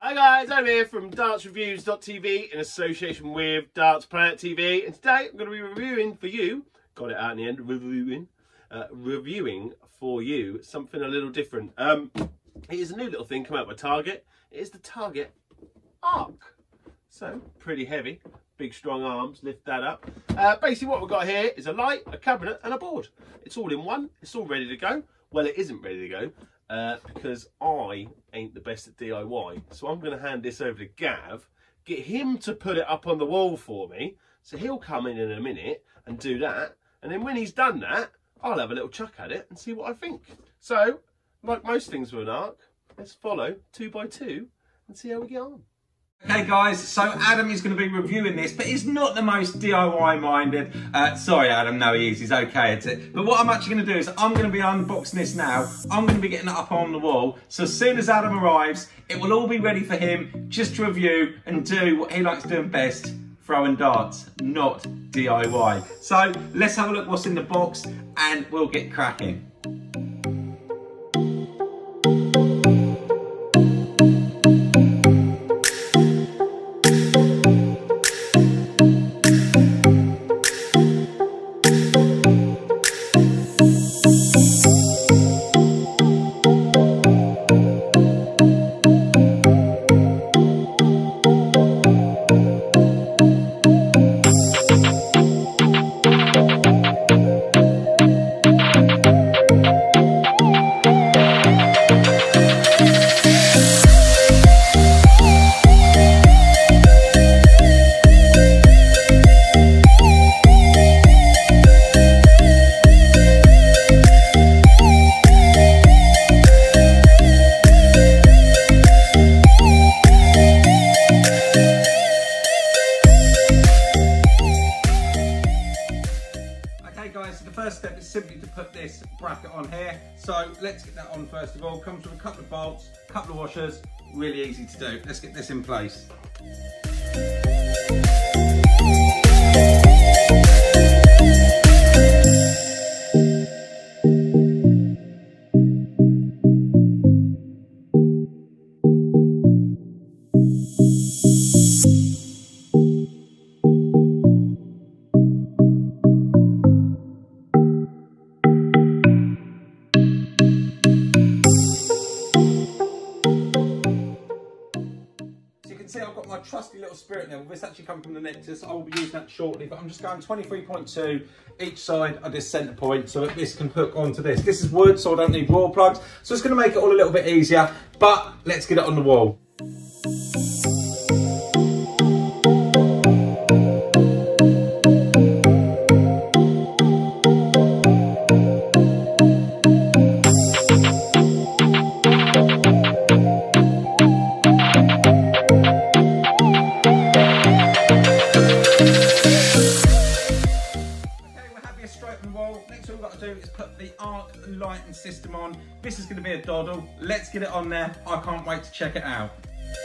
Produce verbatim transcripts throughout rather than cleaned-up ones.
Hi guys, I'm here from darts reviews dot T V in association with Darts Planet T V, and today I'm going to be reviewing for you, got it out in the end, reviewing, uh, reviewing for you something a little different. Um, it is a new little thing come out by Target. It is the Target Arc. So, pretty heavy, big strong arms, lift that up. Uh, basically what we've got here is a light, a cabinet and a board. It's all in one, it's all ready to go. Well, it isn't ready to go. Uh, because I ain't the best at D I Y. So I'm going to hand this over to Gav, get him to put it up on the wall for me. So he'll come in in a minute and do that. And then when he's done that, I'll have a little chuck at it and see what I think. So, like most things with an arc, let's follow two by two and see how we get on. Okay guys, so Adam is going to be reviewing this, but he's not the most D I Y minded. Uh, sorry Adam, no he is, he's okay at it. But what I'm actually going to do is I'm going to be unboxing this now. I'm going to be getting it up on the wall. So as soon as Adam arrives, it will all be ready for him just to review and do what he likes doing best, throwing darts, not D I Y. So let's have a look what's in the box and we'll get cracking. So the first step is simply to put this bracket on here. So let's get that on first of all. Comes with a couple of bolts, a couple of washers, really easy to do. Let's get this in place. See, I've got my trusty little spirit level. This actually comes from the Nexus. I will be using that shortly, but I'm just going twenty-three point two each side of this centre point so that this can hook onto this. This is wood, so I don't need wall plugs. So it's going to make it all a little bit easier, but let's get it on the wall. Next all we've got to do is put the arc lighting system on. This is going to be a doddle. Let's get it on there. I can't wait to check it out.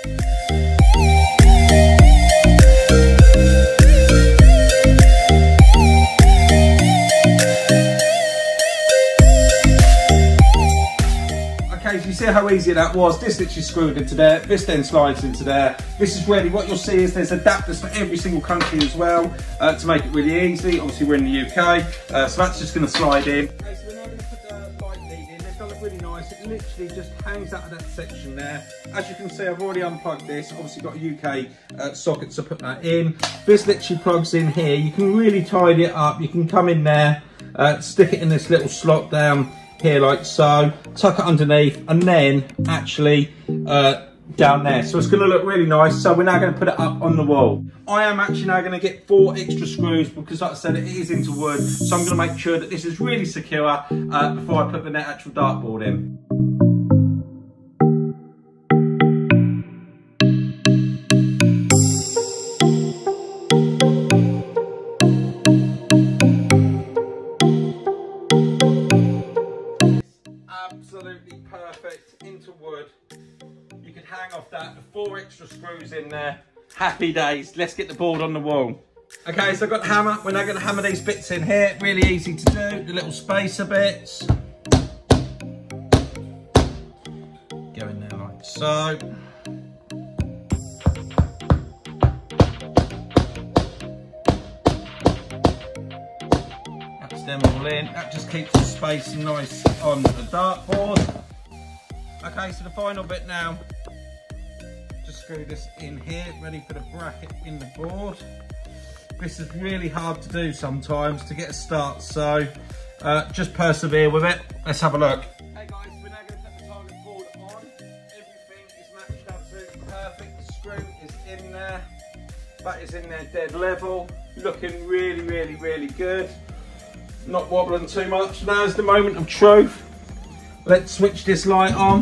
Okay, so you see how easy that was. This literally screwed into there. This then slides into there. This is really, what you'll see is there's adapters for every single country as well uh, to make it really easy. Obviously we're in the U K, uh, so that's just going to slide in. Okay, so we're now going to put the light lead in. They've done it really nice. It literally just hangs out of that section there. As you can see, I've already unplugged this. Obviously got a U K uh, socket to put that in. This literally plugs in here. You can really tidy it up. You can come in there, uh, stick it in this little slot down here like so, tuck it underneath, and then actually uh, down there. So it's going to look really nice. So we're now going to put it up on the wall. I am actually now going to get four extra screws because, like I said, it is into wood. So I'm going to make sure that this is really secure uh, before I put the actual dartboard in. Absolutely perfect into wood. You could hang off that, the four extra screws in there. Happy days. Let's get the board on the wall. Okay, so I've got the hammer. We're now going to hammer these bits in here. Really easy to do. The little spacer bits. Go in there like so. them all in. That just keeps the space nice on the dartboard. Okay, so the final bit now, just screw this in here, ready for the bracket in the board. This is really hard to do sometimes to get a start, so uh, just persevere with it. Let's have a look. Hey guys, we're now going to put the target board on. Everything is matched absolutely perfect. The screw is in there. That is in there dead level. Looking really, really, really good. Not wobbling too much. Now's the moment of truth. Let's switch this light on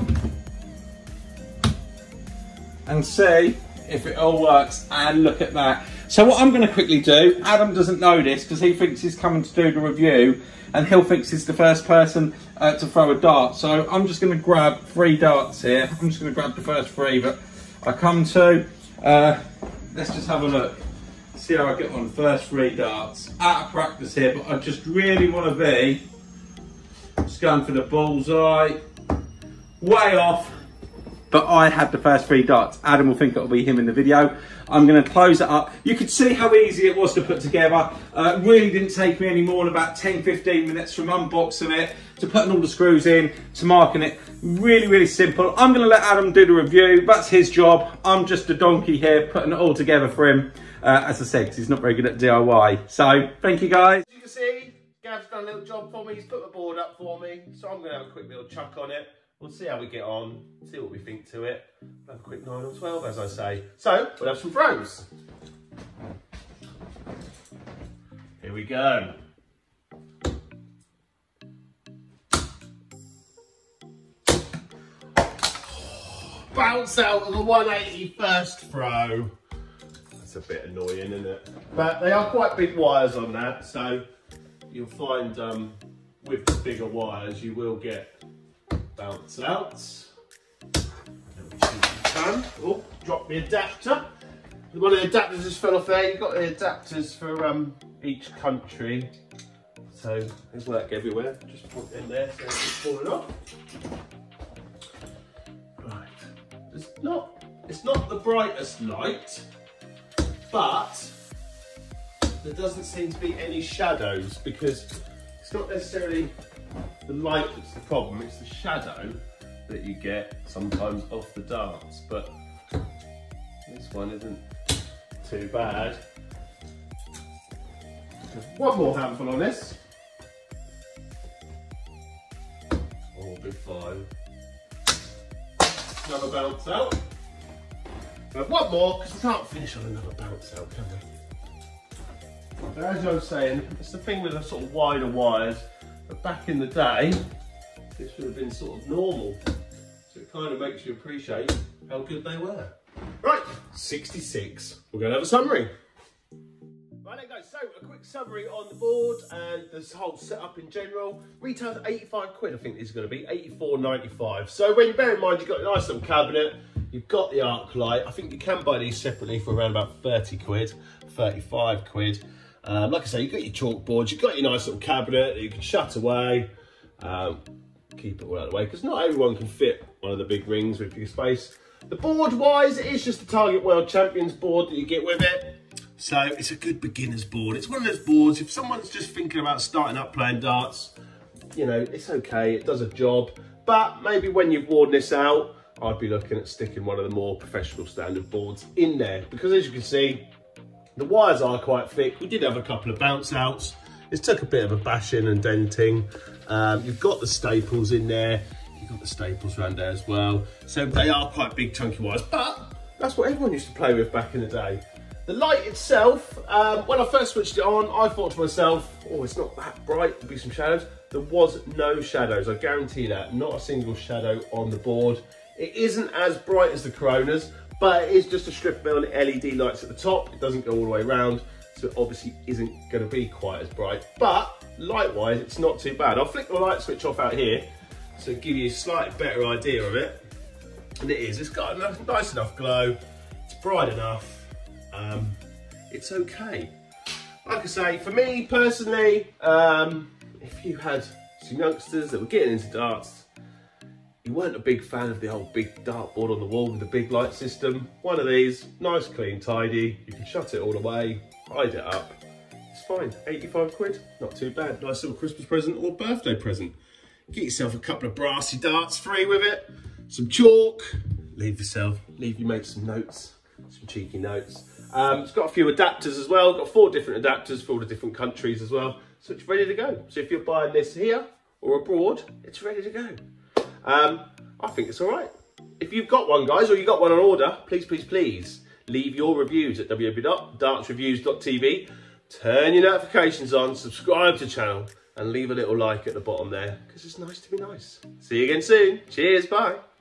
and see if it all works. And look at that. So what I'm going to quickly do, Adam doesn't know this because he thinks he's coming to do the review and he'll thinks he's the first person uh, to throw a dart. So I'm just going to grab three darts here. I'm just going to grab the first three that I come to. Uh, let's just have a look. See how I get on. First three darts. Out of practice here, but I just really want to be just going for the bullseye. Way off. But I had the first three darts. Adam will think it'll be him in the video. I'm going to close it up. You could see how easy it was to put together. Uh, really didn't take me any more than about ten fifteen minutes from unboxing it to putting all the screws in to marking it. Really, really simple. I'm going to let Adam do the review. That's his job. I'm just a donkey here putting it all together for him. Uh, as I said, because he's not very good at D I Y. So, thank you guys. As you can see, Gav's done a little job for me. He's put the board up for me. So I'm going to have a quick little chuck on it. We'll see how we get on, see what we think to it. We'll have a quick nine or twelve, as I say. So, we'll have some throws. Here we go. Bounce out of the one eighty first throw. That's a bit annoying, isn't it? But they are quite big wires on that, so you'll find um, with the bigger wires, you will get bounce outs. Oh, drop the adapter. One of the adapters just fell off there. You've got the adapters for um, each country. So they work everywhere. Just put it in there so it's falling off. Right. It's not, it's not the brightest light, but there doesn't seem to be any shadows because it's not necessarily the light that's the problem, it's the shadow that you get sometimes off the darts, but this one isn't too bad. Just one more handful on this. Oh, big five. Another bounce out. And one more, because we can't finish on another bounce out, can we? But as I was saying, it's the thing with the sort of wider wires. But back in the day, this would have been sort of normal. So it kind of makes you appreciate how good they were. Right, sixty-six. We're going to have a summary. Right then guys, so a quick summary on the board and this whole setup in general. Retails eighty-five quid, I think this is going to be, eighty-four ninety-five. So when you bear in mind you've got a nice little cabinet, you've got the arc light. I think you can buy these separately for around about thirty quid, thirty-five quid. Um, like I say, you've got your chalkboards, you've got your nice little cabinet that you can shut away, um, keep it all out of the way, because not everyone can fit one of the big rings with your space. The board wise, it is just a Target World Champions board that you get with it. So it's a good beginner's board. It's one of those boards, if someone's just thinking about starting up playing darts, you know, it's okay, it does a job. But maybe when you've worn this out, I'd be looking at sticking one of the more professional standard boards in there. Because as you can see, the wires are quite thick. We did have a couple of bounce outs. It took a bit of a bashing and denting. Um, you've got the staples in there. You've got the staples around there as well. So they are quite big chunky wires, but that's what everyone used to play with back in the day. The light itself, um, when I first switched it on, I thought to myself, oh, it's not that bright, there'll be some shadows. There was no shadows, I guarantee that. Not a single shadow on the board. It isn't as bright as the Coronas, but it is just a strip of L E D lights at the top. It doesn't go all the way around, so it obviously isn't going to be quite as bright. But light-wise, it's not too bad. I'll flick the light switch off out here to give you a slightly better idea of it. And it is. It's got a nice enough glow. It's bright enough. Um, it's okay. Like I say, for me personally, um, if you had some youngsters that were getting into darts, you weren't a big fan of the old big dartboard on the wall with the big light system. One of these, nice, clean, tidy. You can shut it all away, hide it up. It's fine. eighty-five quid, not too bad. Nice little Christmas present or birthday present. Get yourself a couple of brassy darts free with it, some chalk, leave yourself, leave your mates some notes, some cheeky notes. Um, it's got a few adapters as well, got four different adapters for all the different countries as well, so it's ready to go. So if you're buying this here or abroad, it's ready to go. Um, I think it's all right. If you've got one, guys, or you got one on order, please, please, please leave your reviews at w w w dot darts reviews dot t v. Turn your notifications on, subscribe to the channel, and leave a little like at the bottom there, because it's nice to be nice. See you again soon. Cheers, bye.